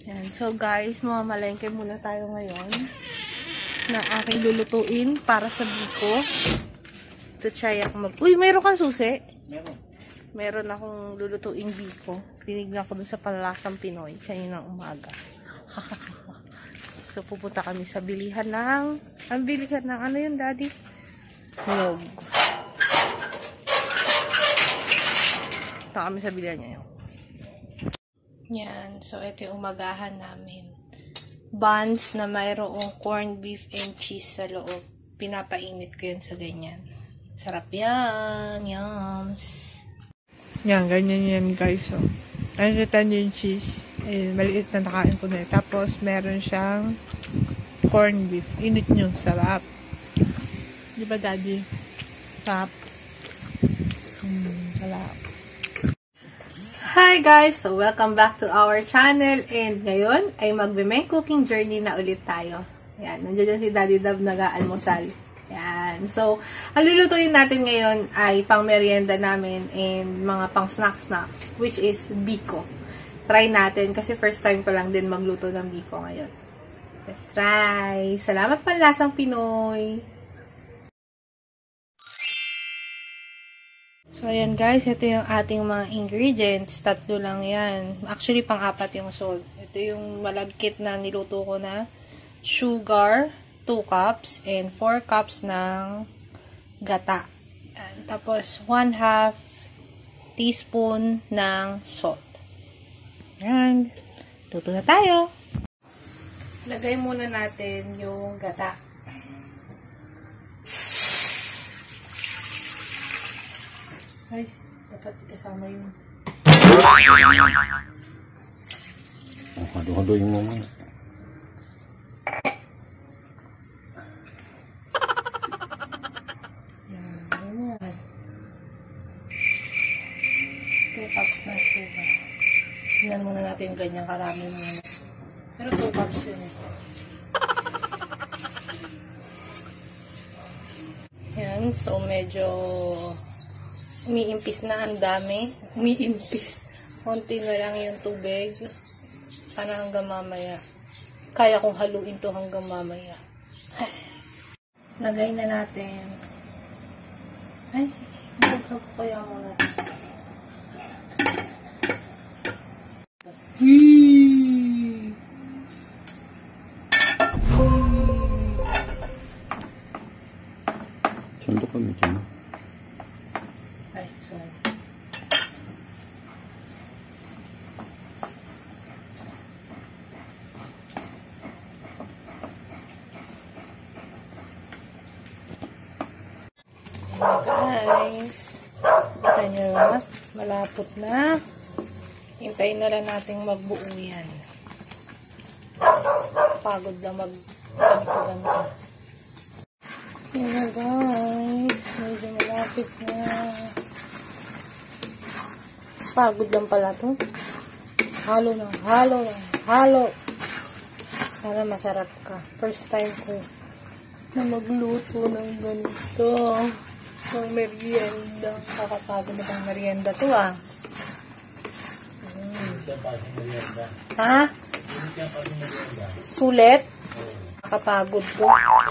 Yan. So guys, mamamalengke muna tayo ngayon na aking lulutuin para sa biko. Ito try ako Uy, mayroon kang susi? Meron akong lulutuing biko. Tinignan ko dun sa Palalasang Pinoy kaninang umaga. So pupunta kami sa bilihan ng ano yun, daddy? Nog. Punta kami sa bilihan niya yun. Yan. So ito yung umagahan namin. Buns na mayroong corned beef and cheese sa loob. Pinapainit ko yun sa ganyan. Sarap yan. Yums. Yan, ganyan yan guys. So, nakikita nyo yung cheese. Eh, maliit na nakain ko na. Tapos, meron siyang corned beef. Init nyo. Sarap. Di ba, daddy? Sarap. Sarap. Hi guys! So, welcome back to our channel. And ngayon, ay magbe-main cooking journey na ulit tayo. Yan. Nandiyan si Daddy Dab nag-aalmusal. Yan. So, ang lulutuin natin ngayon ay pang merienda namin and mga pang snacks, which is biko. Try natin kasi first time ko lang din magluto ng biko ngayon. Let's try! Salamat Palalasang Pinoy! So, ayan guys, ito yung ating mga ingredients. 3 lang yan. Actually, pang-4 yung salt. Ito yung malagkit na niluto ko na sugar, 2 cups, and 4 cups ng gata. Ayan. Tapos, 1/2 teaspoon ng salt. Ayan. Luto na tayo. Lagay muna natin yung gata. Ay, dapat ikasama yun. Hado-hado yung mga. Yan. 2 cups na sugar. Tingnan muna natin yung ganyang karami muna. Pero 2 cups yun. Yan, so medyo umiimpis na, ang dami. Umiimpis. Konti na lang yung tubig. Para hanggang mamaya. Kaya kong haluin to hanggang mamaya. Lagay na natin. Ay, magkakap ko kaya muna. Sundok kami dyan. Ay, sorry. Guys, kita nyo ba? Malapot na. Hintayin na lang natin magbuo yan. Pagod na ganito. Yan na guys, medyo malapit na. Pagod lang pala to. Halo. Sana masarap ka. First time ko na magluto ng ganito. So, merienda. Kakapagod na bang merienda to ah. Ha? Sulit? Kakapagod to.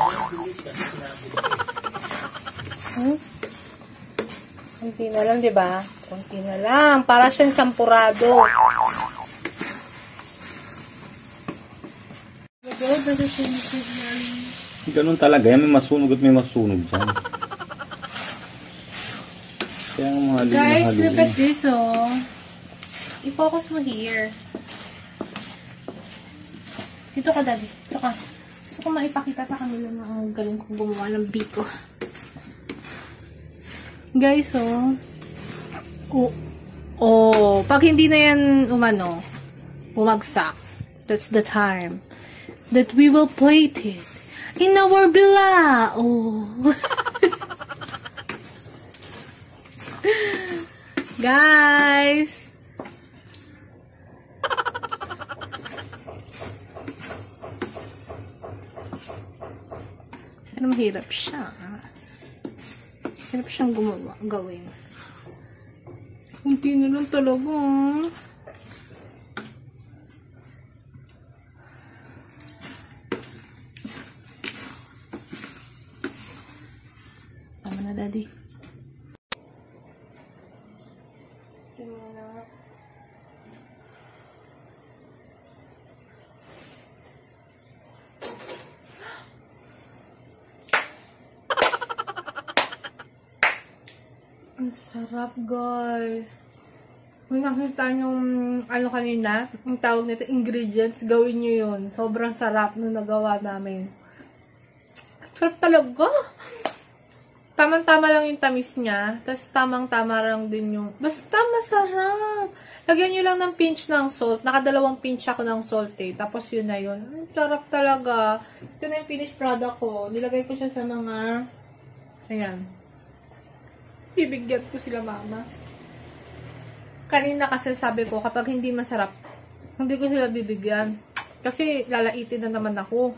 Kunti na lang, di ba? Kunti na lang. Para siyang champurado. Ganun talaga yan. May masunog at may masunog dyan. Kaya mga guys, look at this oh. I-focus mo here. Dito ka, daddy. Dito ka. Gusto ko maipakita sa kanila na ang galing kong gumawa ng biko. Guys, pag hindi na yan umagsak, that's the time that we will plate it in our bilao. Guys! Pero mahirap siya. Hirap siyang gawin. Kunti na lang talaga. Daddy. Ang sarap, guys. Kung nakita yung ano kanina, ang tawag nito, ingredients, gawin nyo yun. Sobrang sarap nung nagawa namin. Sarap talaga. Tamang-tama lang yung tamis niya. Tapos tamang-tama lang din yung... Basta masarap. Lagyan nyo lang ng pinch ng salt. Nakadalawang pinch ako ng salt eh. Tapos yun na yun. Sarap talaga. Ito na yung finished product ko. Nilagay ko siya sa mga... Ayan. Bibigyan ko sila mama. Kanina kasi sabi ko, kapag hindi masarap, hindi ko sila bibigyan. Kasi lalaitin na naman ako.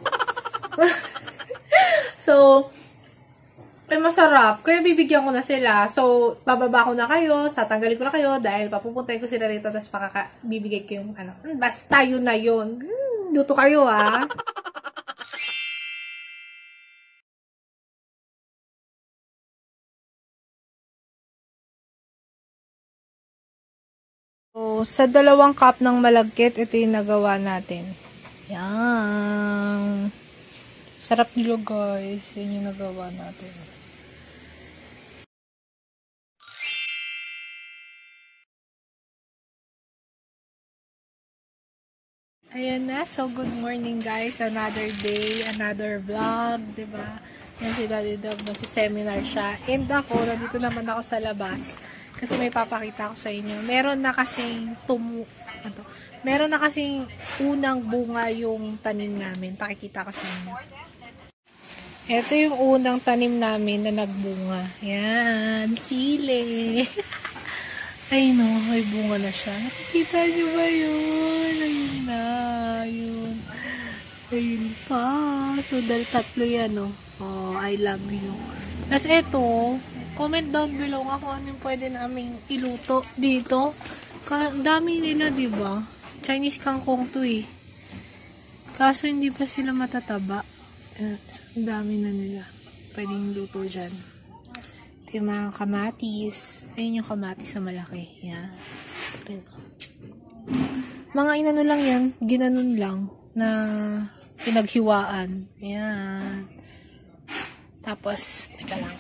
So, masarap. Kaya bibigyan ko na sila. So, bababa ko na kayo, tatanggalin ko na kayo, dahil papupuntay ko sila rito, tapos bibigay ko yung ano. Basta yun na yun. Luto kayo ah. So, sa 2 cup ng malagkit, ito yung nagawa natin. Yan. Sarap nilo guys. Yan yung nagawa natin. Ayan na. So, good morning guys. Another day, another vlog. Diba? Yan si Daddy Dog. Nag-seminar siya. And ako, nandito naman ako sa labas. Kasi may papakita ko sa inyo. Meron na kasing meron na kasing unang bunga yung tanim namin. Pakikita ko sa inyo. Ito yung unang tanim namin na nagbunga. Yan. Sili. Ay no, may bunga na siya. Nakikita nyo ba yun? Ayun na. Ayun. Ayun pa. So, dahil 3 yan, no? Oh, I love you. Tapos ito, comment down below nga kung ano yung pwede namin iluto dito. Ang dami nila, diba? Chinese kangkong to eh. Kaso hindi pa sila matataba. So, ang dami na nila. Pwedeng luto dyan. Ito yung mga kamatis. Ayun yung kamatis na malaki. Yan. Mga inano lang yan. Ginanon lang. Na pinaghiwaan. Yan. Tapos, teka lang.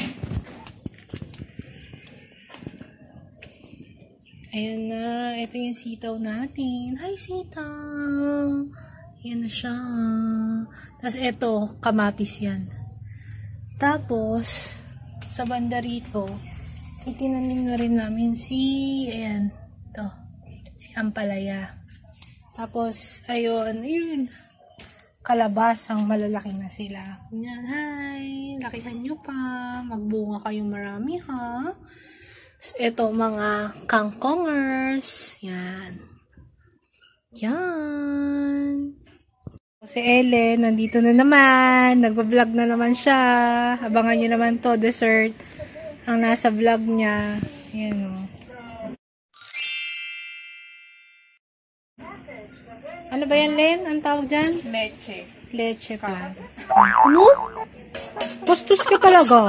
Ayan na. Ito yung sitaw natin. Hi, sitaw! Ayan na siya. Tapos, ito, kamatis yan. Tapos, sa banda rito, itinanim na rin namin ayan, ito, si ampalaya. Tapos, ayun, kalabasang malalaki na sila. Yan, hi! Lakihan nyo pa. Magbunga kayong marami, ha? Ito, mga kangkongers. Yan. Yan. Si Ellen, nandito na naman. Nagpa-vlog na naman siya. Abangan nyo naman to, dessert. Ang nasa vlog niya. Yan o. Ano ba yan, Len? Ang tawag dyan? Leche. Leche plant. Ano? Bastos ka talaga.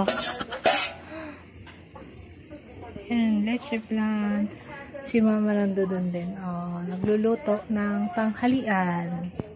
Yan, leche plant. Si Mama nandun din. Oh, nagluluto ng tanghalian.